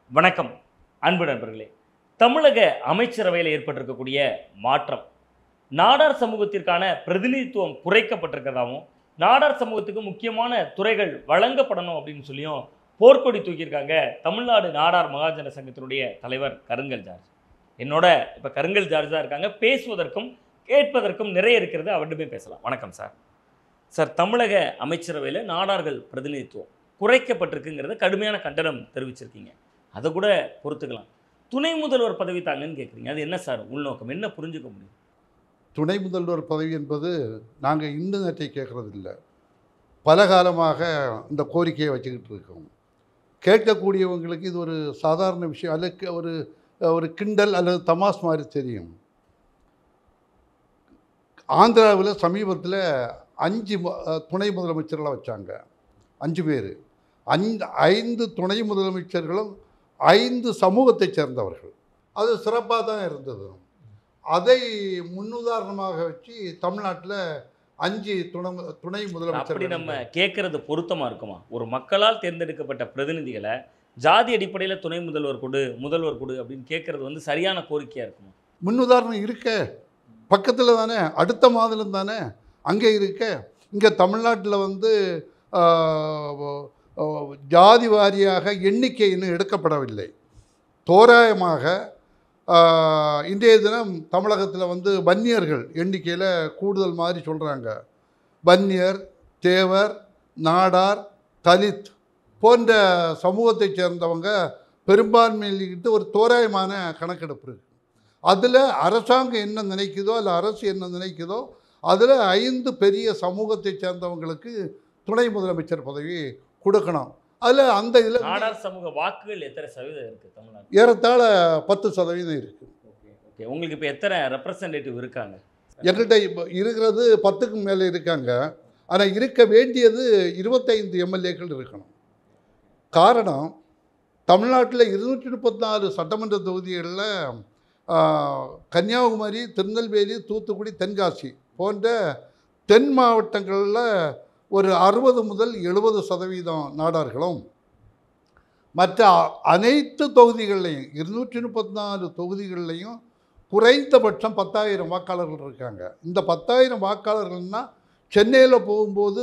வணக்கம் அன்பு நண்பர்களே. தமிழக அமைச்சரவையில் ஏற்பட்டிருக்கக்கூடிய மாற்றம் நாடார் சமூகத்திற்கான பிரதிநிதித்துவம் குறைக்கப்பட்டிருக்கிறதாகவும் நாடார் சமூகத்துக்கு முக்கியமான துறைகள் வழங்கப்படணும் அப்படின்னு சொல்லியும் போர்க்கொடி தூக்கியிருக்காங்க தமிழ்நாடு நாடார் மகாஜன சங்கத்தினுடைய தலைவர் கருங்கல் ஜார்ஜ். என்னோட இப்போ கருங்கல் ஜார்ஜ் தான் இருக்காங்க. பேசுவதற்கும் கேட்பதற்கும் நிறைய இருக்கிறது. அவர்கிட்டமே பேசலாம். வணக்கம் சார். சார், தமிழக அமைச்சரவையில் நாடார்கள் பிரதிநிதித்துவம் குறைக்கப்பட்டிருக்குங்கிறத கடுமையான கண்டனம் தெரிவிச்சிருக்கீங்க. அதை கூட பொறுத்துக்கலாம். துணை முதல்வர் பதவி தாங்கன்னு கேட்குறீங்க. அது என்ன சார் உள்நோக்கம்? என்ன புரிஞ்சுக்க முடியும்? துணை முதல்வர் பதவி என்பது நாங்கள் இந்த நேரத்தை கேட்குறது இல்லை. பல காலமாக இந்த கோரிக்கையை வச்சுக்கிட்டு இருக்கோம். கேட்கக்கூடியவங்களுக்கு இது ஒரு சாதாரண விஷயம் அல்லது ஒரு கிண்டல் அல்லது தமாஸ் மாதிரி தெரியும். ஆந்திராவில் சமீபத்தில் 5 துணை முதலமைச்சர்களை வச்சாங்க. 5 பேர். 5 துணை முதலமைச்சர்களும் 5 சமூகத்தைச் சேர்ந்தவர்கள். அது சிறப்பாக தான் இருந்தது. அதை முன்னுதாரணமாக வச்சு தமிழ்நாட்டில் 5 துணை முதலமைச்சர். அப்படி நம்ம கேட்கறது பொருத்தமா இருக்குமா? ஒரு மக்களால் தேர்ந்தெடுக்கப்பட்ட பிரதிநிதிகளை ஜாதி அடிப்படையில் துணை முதல்வர் கொடு அப்படின்னு கேட்கறது சரியான கோரிக்கையா இருக்குமா? முன்னுதாரணம் இருக்க பக்கத்தில் தானே, அடுத்த மாநிலம் தானே அங்கே இருக்க. இங்கே தமிழ்நாட்டில் ஜாதி வாரியாக எண்ணிக்கை இன்னும் எடுக்கப்படவில்லை. தோராயமாக இன்றைய தினம் தமிழகத்தில் வன்னியர்கள் எண்ணிக்கையில் கூடுதல் மாதிரி சொல்கிறாங்க. வன்னியர், தேவர், நாடார், தலித் போன்ற சமூகத்தைச் சேர்ந்தவங்க பெரும்பான்மையிட்டு ஒரு தோராயமான கணக்கெடுப்பு இருக்குது. அதில் அரசாங்கம் என்ன நினைக்குதோ அல்ல அரசு என்ன நினைக்குதோ அதில் 5 பெரிய சமூகத்தைச் சேர்ந்தவங்களுக்கு துணை முதலமைச்சர் பதவி கொடுக்கணும். அதில் அந்த இதில் நாடார் சமூக வாக்குகள் எத்தனை சதவீதம் இருக்குது தமிழ்நாடு? ஏறத்தாழ 10% இருக்குது. ஓகே, உங்களுக்கு இப்போ எத்தனை ரெப்ரசன்டேட்டிவ் இருக்காங்க? எங்கள்கிட்ட இப்போ இருக்கிறது 10க்கு மேலே இருக்காங்க. ஆனால் இருக்க வேண்டியது 25 எம்எல்ஏக்கள் இருக்கணும். காரணம், தமிழ்நாட்டில் 234 சட்டமன்ற தொகுதிகளில் கன்னியாகுமரி, திருநெல்வேலி, தூத்துக்குடி, தென்காசி போன்ற தென் மாவட்டங்களில் ஒரு 60 முதல் 70% நாடார்களும், மற்ற அனைத்து தொகுதிகள்லையும் 234 தொகுதிகள்லையும் குறைந்தபட்சம் 10,000 வாக்காளர்கள் இருக்காங்க. இந்த 10,000 வாக்காளர்கள்னால் சென்னையில் போகும்போது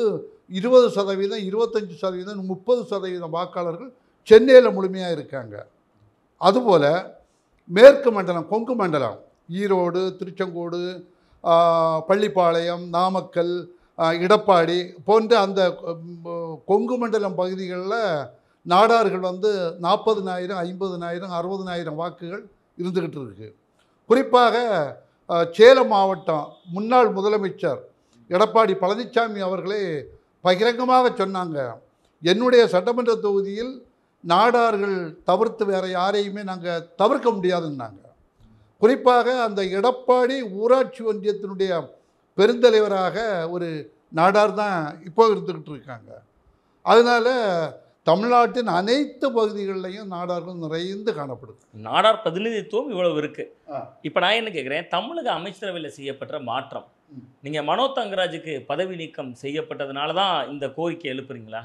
20%, 25%, 30% வாக்காளர்கள் சென்னையில் முழுமையாக இருக்காங்க. அதுபோல் மேற்கு மண்டலம், கொங்கு மண்டலம், ஈரோடு, திருச்செங்கோடு, பள்ளிப்பாளையம், நாமக்கல், இடப்பாடி போன்ற அந்த கொங்கு மண்டலம் பகுதிகளில் நாடார்கள் 40,000, 50,000, 60,000 வாக்குகள் இருந்துக்கிட்டு இருக்கு. குறிப்பாக சேலம் மாவட்டம் முன்னாள் முதலமைச்சர் எடப்பாடி பழனிசாமி அவர்களே பகிரங்கமாக சொன்னாங்க, என்னுடைய சட்டமன்ற தொகுதியில் நாடார்கள் தவிர்த்து வேறு யாரையுமே நாங்கள் தவிர்க்க முடியாதுன்னாங்க. குறிப்பாக அந்த எடப்பாடி ஊராட்சி ஒன்றியத்தினுடைய பெருந்தலைவராக ஒரு நாடார் தான் இப்போ இருந்துக்கிட்டு இருக்காங்க. அதனால் தமிழ்நாட்டின் அனைத்து பகுதிகளிலையும் நாடார்கள் நிறைந்து காணப்படுது. நாடார் பிரதிநிதித்துவம் இவ்வளவு இருக்குது. இப்போ நான் என்ன கேட்குறேன், தமிழக அமைச்சரவையில் செய்யப்பட்ட மாற்றம், நீங்கள் மனோ தங்கராஜுக்கு பதவி நீக்கம் செய்யப்பட்டதுனால தான் இந்த கோரிக்கை எழுப்புறீங்களா?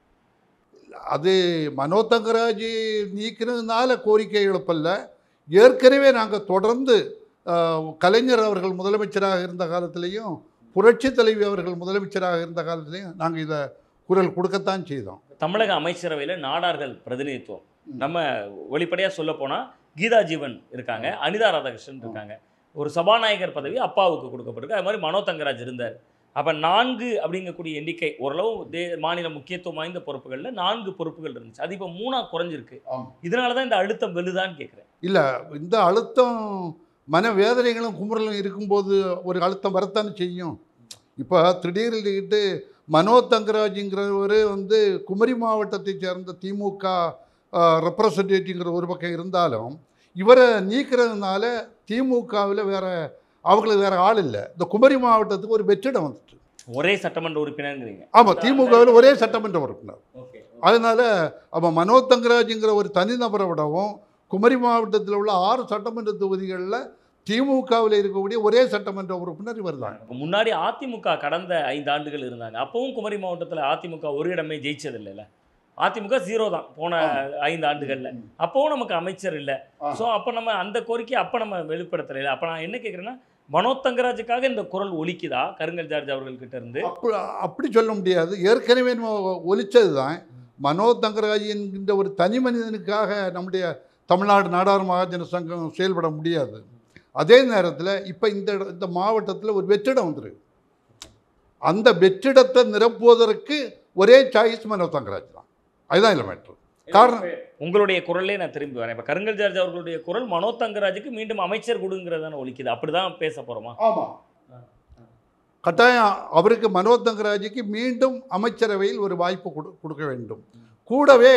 அது மனோ தங்கராஜ் நீக்கிறதுனால கோரிக்கை எழுப்பல்ல. ஏற்கனவே நாங்கள் தொடர்ந்து கலைஞர் அவர்கள் முதலமைச்சராக இருந்த காலத்திலையும் புரட்சி தலைவி அவர்கள் முதலமைச்சராக இருந்த காலத்திலையும் நாங்கள் இதை குரல் கொடுக்கத்தான் செய்தோம். தமிழக அமைச்சரவையில் நாடார்கள் பிரதிநிதித்துவம் நம்ம வெளிப்படையாக சொல்ல போனால் கீதா ஜீவன் இருக்காங்க, அனிதா ராதாகிருஷ்ணன் இருக்காங்க. ஒரு சபாநாயகர் பதவி அப்பாவுக்கு கொடுக்கப்பட்டிருக்கு. அது மாதிரி மனோ தங்கராஜ் இருந்தார். அப்போ 4 அப்படிங்கக்கூடிய எண்ணிக்கை ஓரளவு மாநில முக்கியத்துவம் வாய்ந்த பொறுப்புகளில் 4 பொறுப்புகள் இருந்துச்சு. அது இப்போ 3ஆக குறைஞ்சிருக்கு. இதனால தான் இந்த அழுத்தம் வெல்லுதான்னு கேட்குறேன். இல்லை, இந்த அழுத்தம் மனவேதனைகளும் குமுறலும் இருக்கும்போது ஒரு அழுத்தம் வரத்தானே செய்யும். இப்போ திடீர்னுக்கிட்டு மனோ தங்கராஜுங்கிறவர் குமரி மாவட்டத்தை சேர்ந்த திமுக ரெப்ரசன்டேட்டிவ்ங்கிற ஒரு பக்கம் இருந்தாலும் இவரை நீக்கிறதுனால திமுகவில் அவங்களுக்கு வேறு ஆள் இல்லை. இந்த குமரி மாவட்டத்துக்கு ஒரு வெற்றிடம் வந்துட்டு ஒரே சட்டமன்ற உறுப்பினர்ங்கிறீங்க. ஆமாம், திமுகவில் ஒரே சட்டமன்ற உறுப்பினர். அதனால் அவன் மனோ தங்கராஜுங்கிற ஒரு தனிநபரை விடவும் குமரி மாவட்டத்தில் உள்ள 6 சட்டமன்ற தொகுதிகளில் திமுகவில் இருக்கக்கூடிய ஒரே சட்டமன்ற உறுப்பினர் இவர் தான். முன்னாடி அதிமுக கடந்த 5 ஆண்டுகள் இருந்தாங்க. அப்பவும் குமரி மாவட்டத்தில் அதிமுக ஒரு இடமே ஜெயிச்சது இல்லைல்ல. அதிமுக 0 தான் போன 5 ஆண்டுகள்ல. அப்பவும் நமக்கு அமைச்சர் இல்லை. ஸோ அப்போ நம்ம அந்த கோரிக்கை அப்போ நம்ம வெளிப்படுத்தலை. அப்போ நான் என்ன கேட்குறேன்னா, மனோஜ் தங்கராஜுக்காக இந்த குரல் ஒலிக்குதா கருங்கல் ஜார்ஜ் அவர்கள்கிட்ட இருந்து? அப்படி சொல்ல முடியாது. ஏற்கனவே ஒலிச்சது தான். மனோஜ் தங்கராஜ் என்கின்ற ஒரு தனி மனிதனுக்காக நம்முடைய தமிழ்நாடு நாடார் மகாஜன சங்கம் செயல்பட முடியாது. அதே நேரத்தில் இப்போ இந்த மாவட்டத்தில் ஒரு வெற்றிடம் வந்துருக்கு. அந்த வெற்றிடத்தை நிரப்புவதற்கு ஒரே சாய்ஸ் மனோஜ் தங்கராஜ் தான். அதுதான் இல்லை மேட்ரு. காரணம் உங்களுடைய குரலே நான் திரும்பி வரேன். இப்போ கருங்கல் ஜார்ஜ் அவர்களுடைய குரல் மனோஜ் தங்கராஜுக்கு மீண்டும் அமைச்சர் கொடுங்கிறதான ஒலிக்குது. அப்படிதான் பேச போகிறோமா? ஆமாம், கட்டாயம் அவருக்கு மனோஜ் தங்கராஜுக்கு மீண்டும் அமைச்சரவையில் ஒரு வாய்ப்பு கொடுக்க வேண்டும். கூடவே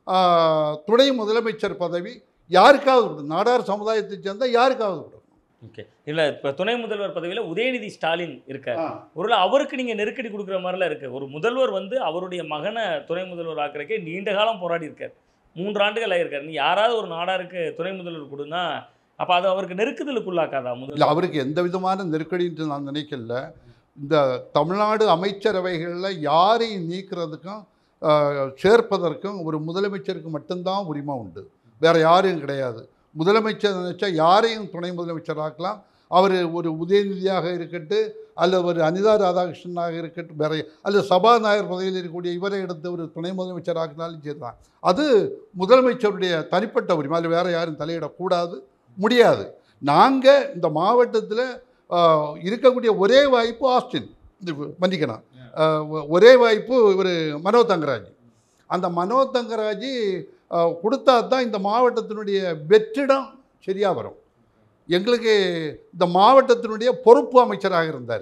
துணை முதலமைச்சர் பதவி யாருக்காவது கொடுக்கும், நாடார் சமுதாயத்தை சேர்ந்த யாருக்காவது கொடுக்கும். ஓகே, இல்லை இப்போ துணை முதல்வர் பதவியில் உதயநிதி ஸ்டாலின் இருக்கார். ஒருவேளை அவருக்கு நீங்கள் நெருக்கடி கொடுக்குற மாதிரிலாம் இருக்குது. ஒரு முதல்வர் வந்து அவருடைய மகனை துணை முதல்வர் ஆக்கிறக்கே நீண்ட காலம் போராடி இருக்கார். 3 ஆண்டுகள் ஆகியிருக்காரு. நீ யாராவது ஒரு நாடாருக்கு துணை முதல்வர் கொடுன்னா அப்போ அது அவருக்கு நெருக்குதலுக்குள்ளாக்காதா? இல்லை, அவருக்கு எந்த விதமான நெருக்கடின்னு நான் நினைக்கல. இந்த தமிழ்நாடு அமைச்சரவைகளில் யாரையும் நீக்கிறதுக்கும் சேர்ப்பதற்கும் ஒரு முதலமைச்சருக்கு மட்டும்தான் உரிமை உண்டு. வேறு யாரும் கிடையாது. முதலமைச்சர் நினைச்சா யாரையும் துணை முதலமைச்சர் ஆக்கலாம். அவர் ஒரு உதயநிதியாக இருக்கட்டும், அல்லது ஒரு அனிதா ராதாகிருஷ்ணனாக இருக்கட்டும், வேற அல்லது சபாநாயகர் பதவியில் இருக்கக்கூடிய இவரை எடுத்து ஒரு துணை முதலமைச்சர் ஆக்கினாலும் சரி தான். அது முதலமைச்சருடைய தனிப்பட்ட உரிமை. அதில் வேறு யாரும் தலையிடக்கூடாது, முடியாது. நாங்கள் இந்த மாவட்டத்தில் இருக்கக்கூடிய ஒரே வாய்ப்பு ஆஸ்டின், மன்னிக்கணும், ஒரே வாய்ப்பு இவர் மனோஜ் தங்கராஜ். அந்த மனோஜ் தங்கராஜ் கொடுத்தா தான் இந்த மாவட்டத்தினுடைய வெற்றிடம் சரியாக வரும். எங்களுக்கு இந்த மாவட்டத்தினுடைய பொறுப்பு அமைச்சராக இருந்தார்.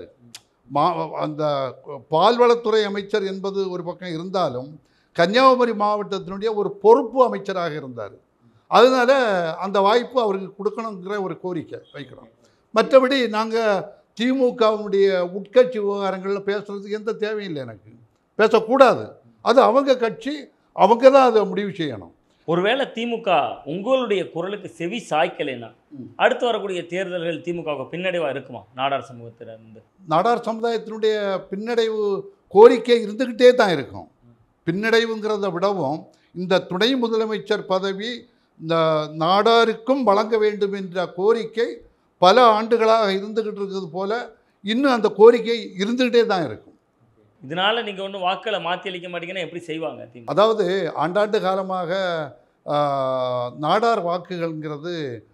அந்த பால்வளத்துறை அமைச்சர் என்பது ஒரு பக்கம் இருந்தாலும் கன்னியாகுமரி மாவட்டத்தினுடைய ஒரு பொறுப்பு அமைச்சராக இருந்தார். அதனால அந்த வாய்ப்பு அவருக்கு கொடுக்கணுங்கிற ஒரு கோரிக்கை வைக்கிறோம். மற்றபடி நாங்கள் திமுகவுடைய உட்கட்சி விவகாரங்களில் பேசுகிறதுக்கு எந்த தேவையில்லை. எனக்கு பேசக்கூடாது. அது அவங்க கட்சி, அவங்க தான் அதை முடிவு செய்யணும். ஒருவேளை திமுக உங்களுடைய குரலுக்கு செவி சாய்க்கலைன்னா அடுத்து வரக்கூடிய தேர்தல்கள் திமுகவுக்கு பின்னடைவாக இருக்குமா? நாடார் சமூகத்திலிருந்து நாடார் சமுதாயத்தினுடைய பின்னடைவு கோரிக்கை இருந்துக்கிட்டே தான் இருக்கும். பின்னடைவுங்கிறத விடவும் இந்த துணை முதலமைச்சர் பதவி இந்த நாடாருக்கும் வழங்க வேண்டும் என்ற கோரிக்கை பல ஆண்டுகளாக இருந்துக்கிட்டு இருக்கிறது போல இன்னும் அந்த கோரிக்கை இருந்துக்கிட்டே தான் இருக்கும். இதனால நீங்கள் ஒன்றும் வாக்களை மாற்றி அளிக்க மாட்டீங்கன்னா எப்படி செய்வாங்க? அதாவது ஆண்டாண்டு காலமாக நாடார் வாக்குகள்ங்கிறது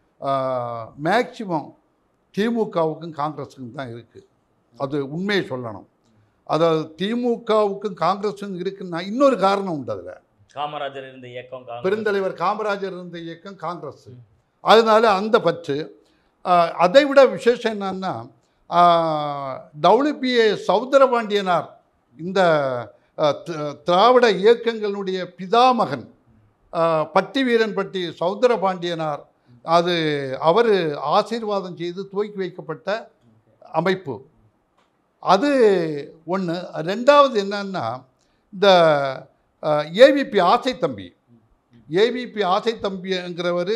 மேக்சிமம் திமுகவுக்கும் காங்கிரஸுக்கும் தான் இருக்குது. அது உண்மையை சொல்லணும். அதாவது திமுகவுக்கும் காங்கிரஸுக்கும் இருக்குன்னா இன்னொரு காரணம் உண்டு. அதில் காமராஜர் இருந்த இயக்கம், பெருந்தலைவர் காமராஜர் இருந்த இயக்கம் காங்கிரஸ். அதனால அந்த பற்று. அதை விட விசேஷம் என்னன்னா, WPA சௌந்தரபாண்டியனார் இந்த திராவிட இயக்கங்களுடைய பிதாமகன் பட்டி வீரன்பட்டி சௌந்தரபாண்டியனார், அது அவர் ஆசீர்வாதம் செய்து துவக்கி வைக்கப்பட்ட அமைப்பு. அது ஒன்று. ரெண்டாவது என்னன்னா, இந்த ஏவிபி ஆசைத்தம்பி, ஏவிபி ஆசைத்தம்பிங்கிறவர்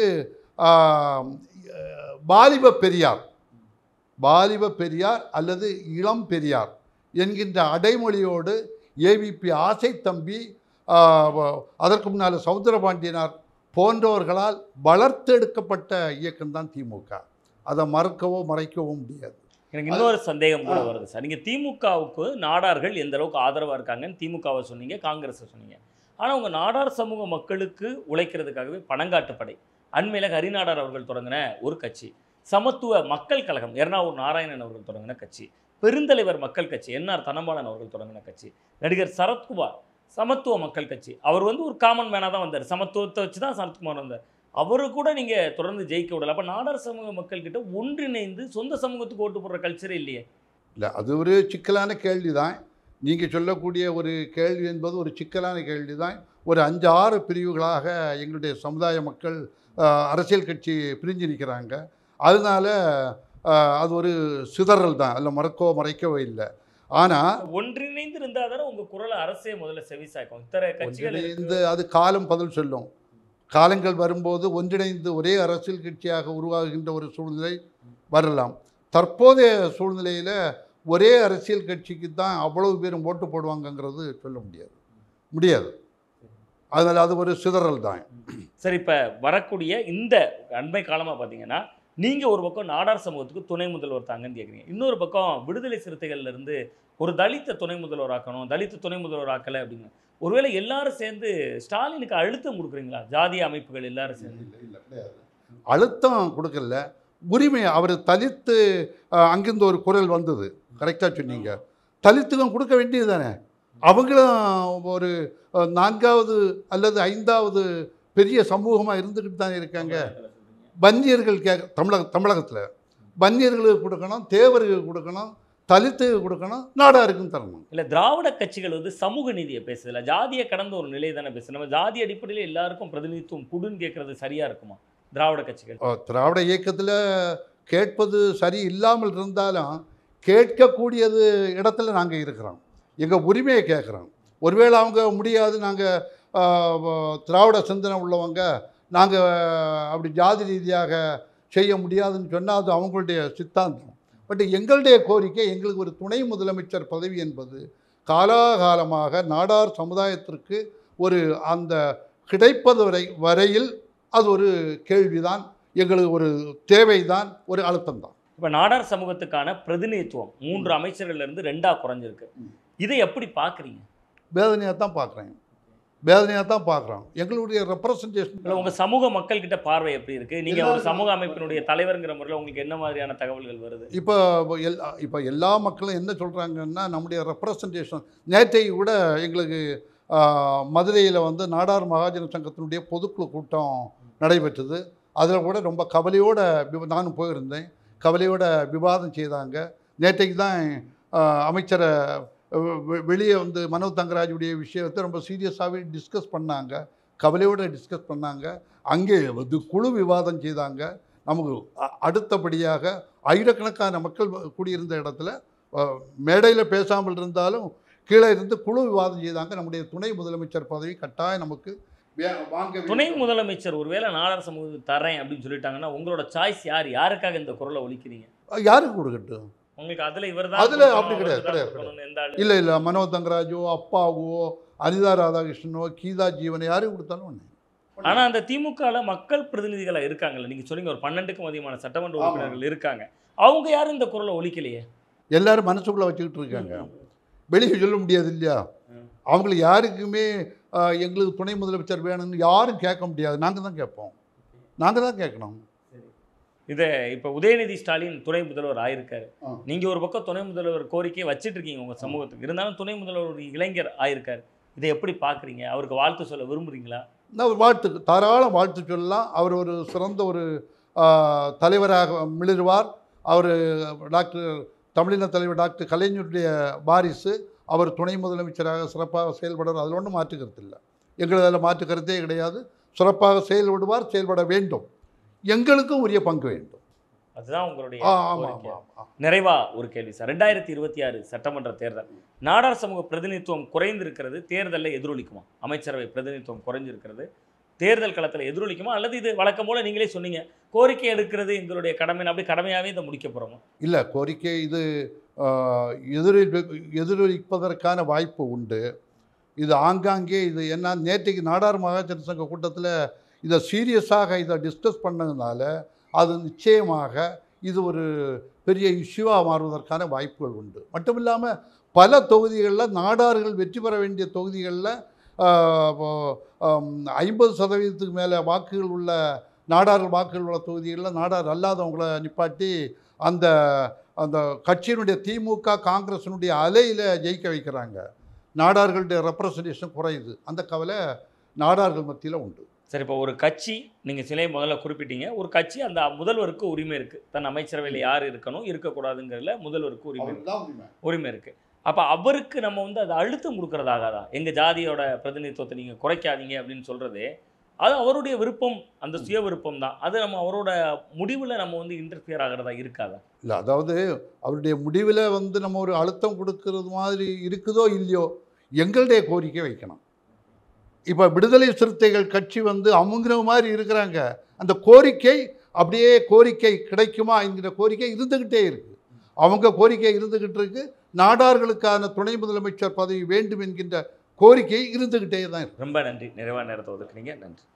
வாலிப பெரியார், வாலிப பெரியார் அல்லது இளம் பெரியார் என்கின்ற அடைமொழியோடு ஏவிபி ஆசைத்தம்பி, அதற்கு முன்னால் சௌந்தரபாண்டியனார் போன்றவர்களால் வளர்த்தெடுக்கப்பட்ட இயக்கம்தான் திமுக. அதை மறக்கவோ மறைக்கவோ முடியாது. எனக்கு இன்னொரு சந்தேகம் கூட வருது சார். நீங்கள் திமுகவுக்கு நாடார்கள் எந்த அளவுக்கு ஆதரவாக இருக்காங்கன்னு திமுகவை சொன்னீங்க, காங்கிரஸை சொன்னீங்க. ஆனால் உங்கள் நாடார் சமூக மக்களுக்கு உழைக்கிறதுக்காகவே பணங்காட்டுப்படை, அண்மையில் ஹரிநாடார் அவர்கள் தொடங்கின ஒரு கட்சி, சமத்துவ மக்கள் கழகம் எர்ணாவூர் நாராயணன் அவர்கள் தொடங்கின கட்சி, பெருந்தலைவர் மக்கள் கட்சி என்ஆர் தனபாலன் அவர்கள் தொடங்கின கட்சி, நடிகர் சரத்குமார் சமத்துவ மக்கள் கட்சி, அவர் ஒரு காமன் மேனாக தான் வந்தார், சமத்துவத்தை வச்சு தான் சரத்குமார் வந்தார். அவரு கூட நீங்கள் தொடர்ந்து ஜெயிக்க விடலை. அப்போ நாடார் சமூக மக்கள்கிட்ட ஒன்றிணைந்து சொந்த சமூகத்துக்கு ஓட்டு போடுற கல்ச்சரே இல்லையே? இல்லை, அது ஒரு சிக்கலான கேள்வி தான். நீங்கள் சொல்லக்கூடிய ஒரு கேள்வி என்பது ஒரு சிக்கலான கேள்வி தான். ஒரு 5-6 பிரிவுகளாக எங்களுடைய சமுதாய மக்கள் அரசியல் கட்சி பிரிஞ்சு நிற்கிறாங்க. அதனால அது ஒரு சிதறல் தான், அதில் மறைக்கவோ இல்லை. ஆனால் ஒன்றிணைந்து இருந்தால் தானே உங்கள் குரலை அரசே முதல்ல செவிசாய்க்கும். இத்தனை கட்சிகள் அது காலம் பதில் சொல்லும். காலங்கள் வரும்போது ஒன்றிணைந்து ஒரே அரசியல் கட்சியாக உருவாகின்ற ஒரு சூழ்நிலை வரலாம். தற்போதைய சூழ்நிலையில் ஒரே அரசியல் கட்சிக்கு தான் அவ்வளவு பேரும் ஓட்டு போடுவாங்கங்கிறது சொல்ல முடியாது. அதனால் அது ஒரு சிதறல் தான். சரி, இப்போ வரக்கூடிய இந்த அண்மை காலமாக பார்த்தீங்கன்னா நீங்கள் ஒரு பக்கம் நாடார் சமூகத்துக்கு துணை முதல்வர் தாங்கன்னு கேட்குறீங்க, இன்னொரு பக்கம் விடுதலை சிறுத்தைகள்ல இருந்து ஒரு தலித்த துணை முதல்வர் ஆக்கணும், தலித்த துணை முதல்வர் ஆக்கலை அப்படிங்க. ஒருவேளை எல்லாரும் சேர்ந்து ஸ்டாலினுக்கு அழுத்தம் கொடுக்குறீங்களா? ஜாதிய அமைப்புகள் எல்லாரும் சேர்ந்து இல்லை கிடையாது, அழுத்தம் கொடுக்கல, உரிமை அவர் தலித்து அங்கிருந்து ஒரு குரல் வந்தது, கரெக்டாக சொன்னீங்க. தலித்துக்கும் கொடுக்க வேண்டியது தானே. அவங்களும் ஒரு 4வது அல்லது 5வது பெரிய சமூகமாக இருந்துக்கிட்டு தானே இருக்காங்க. வன்னியர்கள் தமிழகத்தில் வன்னியர்களுக்கு கொடுக்கணும், தேவர்களுக்கு கொடுக்கணும், தலித்துக்கு கொடுக்கணும், நாடாருக்கும் தரணும். இல்லை, திராவிட கட்சிகள் வந்து சமூக நீதியை பேசுதில்ல, ஜாதியை கடந்த ஒரு நிலை தானே பேசு. நம்ம ஜாதி அடிப்படையில் எல்லாருக்கும் பிரதிநிதித்துவம் குடுன்னு கேட்கறது சரியா இருக்குமா திராவிட கட்சிகள்? திராவிட இயக்கத்தில் கேட்பது சரி இல்லாமல் இருந்தாலும் கேட்கக்கூடியது இடத்துல நாங்கள் இருக்கிறோம், எங்கள் உரிமையை கேட்குறோம். ஒருவேளை அவங்க முடியாது, நாங்கள் திராவிட சிந்தனை உள்ளவங்க, நாங்கள் அப்படி ஜாதி ரீதியாக செய்ய முடியாதுன்னு சொன்னால் அது அவங்களுடைய சித்தாந்தம். பட் எங்களுடைய கோரிக்கை, எங்களுக்கு ஒரு துணை முதலமைச்சர் பதவி என்பது காலாகாலமாக நாடார் சமுதாயத்திற்கு ஒரு அந்த கிடைப்பது வரையில் அது ஒரு கேள்விதான், எங்களுக்கு ஒரு தேவைதான், ஒரு அழுத்தம் தான். இப்போ நாடார் சமூகத்துக்கான பிரதிநிதித்துவம் 3 அமைச்சர்கள்லேருந்து 2ஆ குறைஞ்சிருக்கு. இதை எப்படி பார்க்குறீங்க? வேதனையாக தான் பார்க்குறேன், வேதனையாக தான் பார்க்குறோம். எங்களுடைய ரெப்ரசன்டேஷன் இல்லை, உங்கள் சமூக மக்கள்கிட்ட பார்வை எப்படி இருக்குது? நீங்கள் ஒரு சமூக அமைப்பினுடைய தலைவருங்கிற முறையில் உங்களுக்கு என்ன மாதிரியான தகவல்கள் வருது? இப்போ எல்லா மக்களும் என்ன சொல்கிறாங்கன்னா, நம்முடைய ரெப்ரசன்டேஷன் நேற்றை கூட எங்களுக்கு மதுரையில் வந்து நாடார் மகாஜன சங்கத்தினுடைய பொதுக்குழு கூட்டம் நடைபெற்றது. அதில் கூட ரொம்ப கவலையோடு நானும் போயிருந்தேன், கவலையோட விவாதம் செய்தாங்க. நேற்றைக்கு தான் அமைச்சரை வெளியே வந்து மனோ தங்கராஜுடைய விஷயத்தை ரொம்ப சீரியஸாகவே டிஸ்கஸ் பண்ணாங்க, கவலையோடு டிஸ்கஸ் பண்ணாங்க. அங்கே வந்து குழு விவாதம் செய்தாங்க. நமக்கு அடுத்தபடியாக ஆயிரக்கணக்கான மக்கள் கூடியிருந்த இடத்துல மேடையில் பேசாமல் இருந்தாலும் கீழே இருந்து குழு விவாதம் செய்தாங்க. நம்முடைய துணை முதலமைச்சர் பதவி கட்டாயம் நமக்கு வாங்க. துணை முதலமைச்சர் ஒருவேளை நாடார் சமூகத்துக்கு தரேன் அப்படின்னு சொல்லிட்டாங்கன்னா உங்களோட சாய்ஸ் யார்? யாருக்காக இந்த குரலை ஒலிக்கிறீங்க? யாருக்கு கொடுக்கட்டும்? உங்களுக்கு அதில் இவர் தான், அதில் அப்படி கிடையாது. இல்லை, மனோ தங்கராஜோ, அப்பாவோ, அனிதா ராதாகிருஷ்ணனோ, கீதா ஜீவனோ யாருக்கு கொடுத்தாலும் ஒன்று. ஆனால் அந்த திமுகவில் மக்கள் பிரதிநிதிகளாக இருக்காங்கல்ல, நீங்கள் சொன்னீங்க ஒரு 12க்கும் அதிகமான சட்டமன்ற உறுப்பினர்கள் இருக்காங்க, அவங்க யாரும் இந்த குரலை ஒலிக்கலையே. எல்லாரும் மனசுக்குள்ளே வச்சுக்கிட்டு இருக்காங்க, வெளியே சொல்ல முடியாது இல்லையா. அவங்களுக்கு யாருக்குமே எங்களுக்கு துணை முதலமைச்சர் வேணும்னு யாரும் கேட்க முடியாது, நாங்கள் தான் கேட்போம், நாங்கள் தான் கேட்கணும். இதை இப்போ உதயநிதி ஸ்டாலின் துணை முதல்வர் ஆயிருக்காரு, நீங்கள் ஒரு பக்கம் துணை முதல்வர் கோரிக்கையை வச்சுட்டு இருக்கீங்க உங்கள் சமூகத்துக்கு, இருந்தாலும் துணை முதல்வர் ஒரு இளைஞர் ஆயிருக்காரு, இதை எப்படி பார்க்குறீங்க? அவருக்கு வாழ்த்து சொல்ல விரும்புகிறீங்களா? நான் வாழ்த்து, தாராளம் வாழ்த்து சொல்லலாம். அவர் ஒரு சிறந்த ஒரு தலைவராக மிளிர்வார். அவர் தமிழின தலைவர் டாக்டர் கலைஞருடைய வாரிசு. அவர் துணை முதலமைச்சராக சிறப்பாக செயல்படுவார், அதில் ஒன்றும் மாற்று கருத்து இல்லை. எங்களுக்கு அதில் மாற்று கருத்தே கிடையாது. சிறப்பாக செயல்படுவார், செயல்பட வேண்டும், எங்களுக்கும் உரிய பங்கு வேண்டும். அதுதான் உங்களுடைய. நிறைவா ஒரு கேள்வி சார், 2026 சட்டமன்ற தேர்தல், நாடார் சமூக பிரதிநிதித்துவம் குறைந்திருக்கிறது, தேர்தலில் எதிரொலிக்குமா? அமைச்சரவை பிரதிநிதித்துவம் குறைஞ்சிருக்கிறது, தேர்தல் களத்தில் எதிரொலிக்குமா? அல்லது இது வழக்கம் போல் நீங்களே சொன்னீங்க கோரிக்கை எடுக்கிறது எங்களுடைய கடமை, அப்படி கடமையாகவே இதை முடிக்க போகிறோமா? இல்லை, கோரிக்கை இது எதிரொலிப்பதற்கான வாய்ப்பு உண்டு. இது ஆங்காங்கே இது என்ன, நேற்றைக்கு நாடார் மகாஜன சங்க கூட்டத்தில் இதை சீரியஸாக இதை டிஸ்கஸ் பண்ணதுனால அது நிச்சயமாக இது ஒரு பெரிய இஷ்யூவாக மாறுவதற்கான வாய்ப்புகள் உண்டு. மட்டும் இல்லாமல் பல தொகுதிகளில் நாடார்கள் வெற்றி பெற வேண்டிய தொகுதிகளில் 50% மேலே வாக்குகள் உள்ள நாடார்கள் வாக்குகள் உள்ள தொகுதிகளில் நாடார் அல்லாதவங்களை நிப்பாட்டி அந்த அந்த கட்சியினுடைய திமுக காங்கிரஸினுடைய அலையில் ஜெயிக்க வைக்கிறாங்க. நாடார்களுடைய ரெப்ரசன்டேஷன் குறையுது, அந்த கவலை நாடார்கள் மத்தியில் உண்டு. சரி, இப்போ ஒரு கட்சி, நீங்கள் சிலை முதல்ல குறிப்பிட்டீங்க, ஒரு கட்சி அந்த முதல்வருக்கு உரிமை இருக்குது, தன் அமைச்சரவையில் யார் இருக்கணும் இருக்கக்கூடாதுங்கிறதுல முதல்வருக்கு உரிமை இருக்குது. அப்போ அவருக்கு நம்ம வந்து அதை அழுத்தம் கொடுக்குறதாகாதா? எங்கள் ஜாதியோட பிரதிநிதித்துவத்தை நீங்கள் குறைக்காதீங்க அப்படின்னு சொல்கிறது, அது அவருடைய விருப்பம், அந்த சுய விருப்பம் தான். அது நம்ம அவரோட முடிவில் நம்ம வந்து இன்டர்ஃபியர் ஆகிறதா இருக்காதா? இல்லை, அதாவது அவருடைய முடிவில் வந்து நம்ம ஒரு அழுத்தம் கொடுக்கறது மாதிரி இருக்குதோ இல்லையோ, எங்களுடைய கோரிக்கை வைக்கணும். இப்போ விடுதலை சிறுத்தைகள் கட்சி வந்து அவங்கிற மாதிரி இருக்கிறாங்க, அந்த கோரிக்கை அப்படியே கோரிக்கை கிடைக்குமா என்கிற கோரிக்கை இருந்துக்கிட்டே இருக்குது. அவங்க கோரிக்கை இருந்துக்கிட்டு இருக்கு, நாடார்களுக்கான துணை முதலமைச்சர் பதவி வேண்டும் என்கின்ற கோரிக்கை இருந்துக்கிட்டே தான் இருக்கு. ரொம்ப நன்றி, நிறைவான நேரத்தை ஒதுக்குனீங்க. நன்றி.